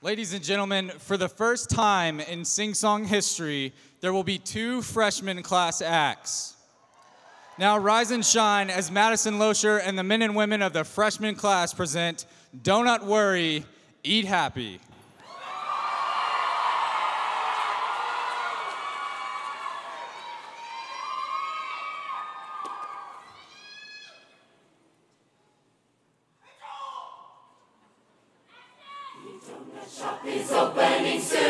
Ladies and gentlemen, for the first time in sing-song history, there will be 2 freshman class acts. Now rise and shine as Madison Losher and the men and women of the freshman class present Donut Worry, Eat Happy. Shop is opening soon.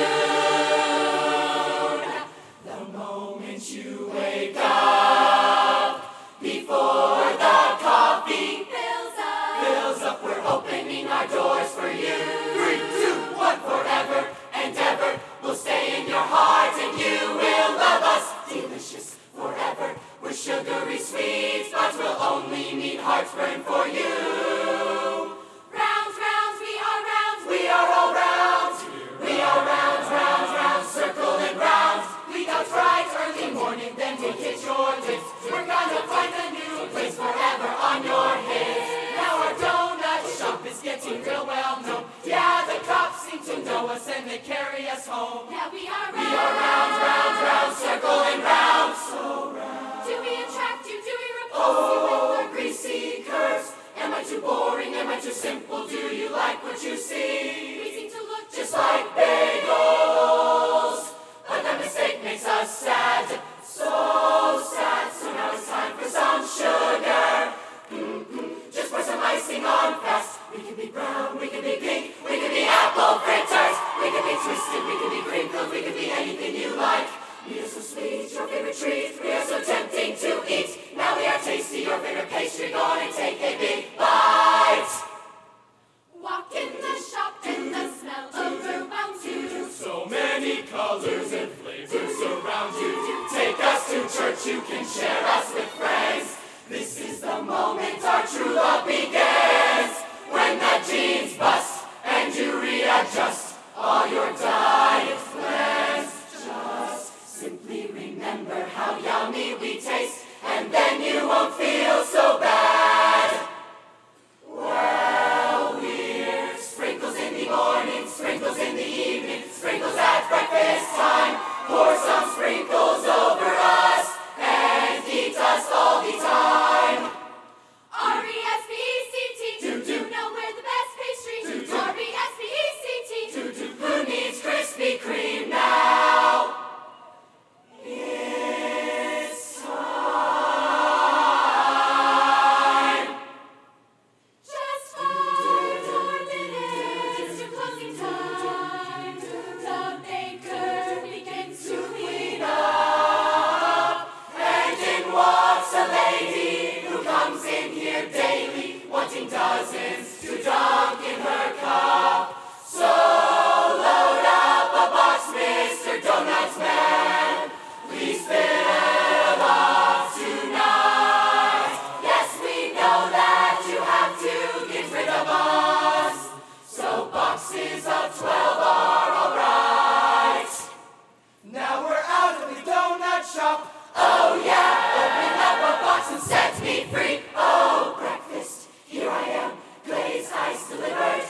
The moment you wake up, before the coffee fills up, we're opening our doors for you. 3, 2, 1, forever and ever, we'll stay in your heart and you will love us. Delicious forever, we're sugary sweets, but we'll only meet hearts burn for you. Round, round, we are all round. We are round, round, round, circle and round. We got right early morning, then we hit your lips. We're gonna find a new place forever on your hips. Now our donut shop is getting real well known. Yeah, the cops seem to know us and they carry us home. Yeah, we are round, round, round, circle and round. So round. Do we attract you? Do we repulse you with our greasy curves? Am I too boring? Am I too simple? Do you like what you see? We seem to look just like bagels, but that mistake makes us sad. So sad. So now it's time for some sugar. Just pour some icing on fast. We could be brown, we could be pink, we could be apple fritters. We could be twisted, we could be crinkled, we could be anything you like. We are so sweet, your favorite treat. We are so tempting to eat. Now we are tasty, your favorite pastry. Go on and take a big bite. Walk in the shop and the smell overwhelms you. So many colors and flavors around you. Take us to church, you can share us with friends. This is the moment our true love begins. When the jeans bust and you readjust all your diet plans. Just simply remember how yummy we taste, and then you won't feel so bad. Well, we're sprinkles in the morning, sprinkles in the evening, sprinkles at breakfast time. Pour some sprinkles over us and eat us all the time. R-E-S-P-E-C-T, do know we're the best pastry. R-E-S-P-E-C-T, who needs Krispy Kreme now? It's time. Just 4 minutes to closing time. The baker begins to clean up, and in walks a lady who comes in here daily, wanting dozens to dunk in her cup. So load up a box, Mr. Donuts Man. Please fill up tonight. Yes, we know that you have to get rid of us, so boxes of 12 are alright. Now we're out of the donut shop. Oh yeah, open up a box and set me free. Oh, breakfast, here I am, glazed ice delivered